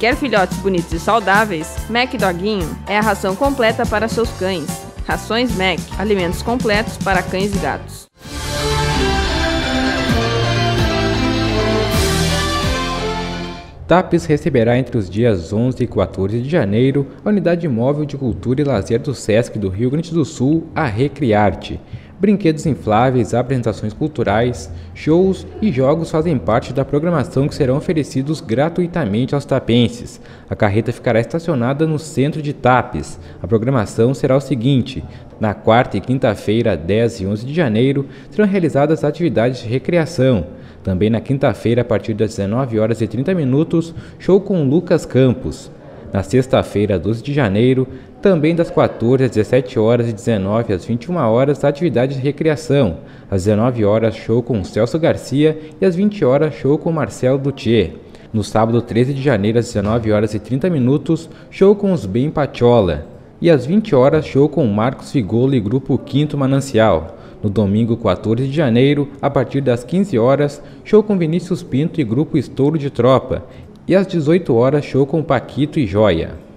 Quer filhotes bonitos e saudáveis? Mac Doguinho é a ração completa para seus cães. Rações Mac, alimentos completos para cães e gatos. TAPES receberá entre os dias 11 e 14 de janeiro a Unidade Móvel de Cultura e Lazer do SESC do Rio Grande do Sul, a Recriarte. Brinquedos infláveis, apresentações culturais, shows e jogos fazem parte da programação que serão oferecidos gratuitamente aos tapenses. A carreta ficará estacionada no centro de Tapes. A programação será o seguinte: na quarta e quinta-feira, 10 e 11 de janeiro, serão realizadas atividades de recreação. Também na quinta-feira, a partir das 19h30, show com Lucas Campos. Na sexta-feira, 12 de janeiro, também das 14 às 17 horas e 19 às 21 horas, atividades de recreação. Às 19 horas, show com Celso Garcia e às 20 horas, show com Marcelo Dutier. No sábado, 13 de janeiro, às 19h30, show com os Bem Patchola. E às 20 horas, show com Marcos Figolo e Grupo Quinto Manancial. No domingo, 14 de janeiro, a partir das 15 horas, show com Vinícius Pinto e Grupo Estouro de Tropa. E às 18 horas, show com Paquito e Joia.